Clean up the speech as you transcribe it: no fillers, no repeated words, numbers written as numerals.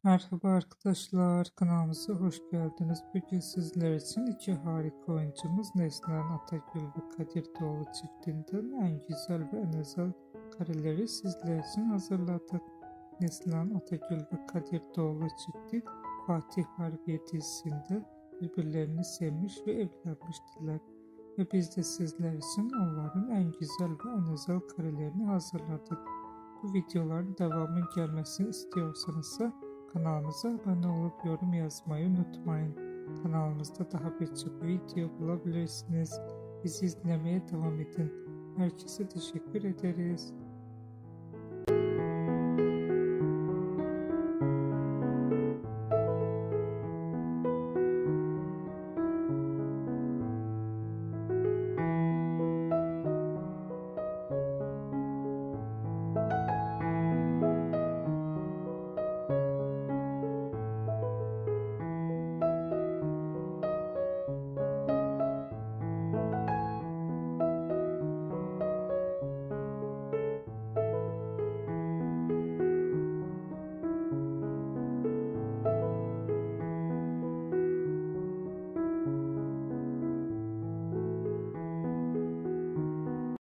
Merhaba arkadaşlar, kanalımıza hoş geldiniz. Bugün sizler için iki harika oyuncumuz Neslihan Atagül ve Kadir Doğulu çiftinden en güzel ve en özel kareleri sizler için hazırladık. Neslihan Atagül ve Kadir Doğulu çifti Fatih Harbiye dizisinde birbirlerini sevmiş ve evlenmiştiler. Ve biz de sizler için onların en güzel ve en özel karelerini hazırladık. Bu videoların devamı gelmesini istiyorsanız kanalımıza abone olup yorum yazmayı unutmayın. Kanalımızda daha birçok video bulabilirsiniz. Bizi izlemeye devam edin. Herkese teşekkür ederiz.